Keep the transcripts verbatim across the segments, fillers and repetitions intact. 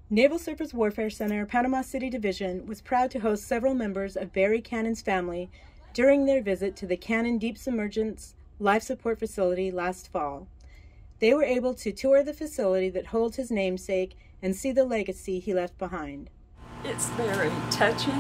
Naval Surface Warfare Center, Panama City Division was proud to host several members of Barry Cannon's family during their visit to the Cannon Deep Submergence Life Support Facility last fall. They were able to tour the facility that holds his namesake and see the legacy he left behind. It's very touching,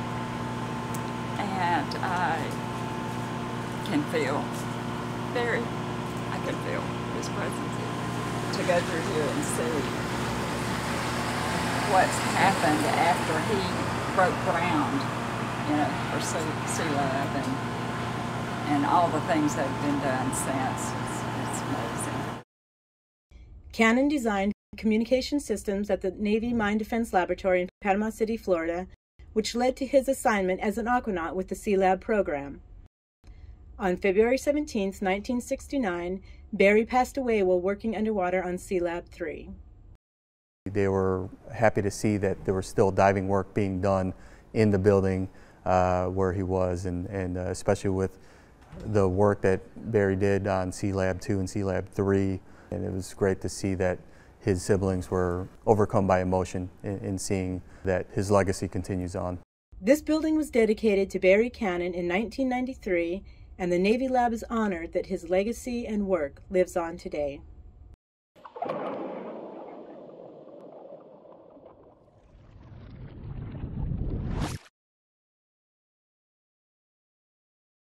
and I can feel very, I can feel his presence to go through here and see what's happened after he broke ground, you know, for Sealab, and, and all the things that have been done since. It's, it's amazing. Cannon designed communication systems at the Navy Mine Defense Laboratory in Panama City, Florida, which led to his assignment as an aquanaut with the Sealab Program. On February seventeenth, nineteen sixty-nine, Barry passed away while working underwater on Sealab three. They were happy to see that there was still diving work being done in the building uh, where he was, and, and uh, especially with the work that Barry did on Sealab two and Sealab three. And it was great to see that his siblings were overcome by emotion in, in seeing that his legacy continues on. This building was dedicated to Barry Cannon in nineteen ninety-three, and the Navy Lab is honored that his legacy and work lives on today.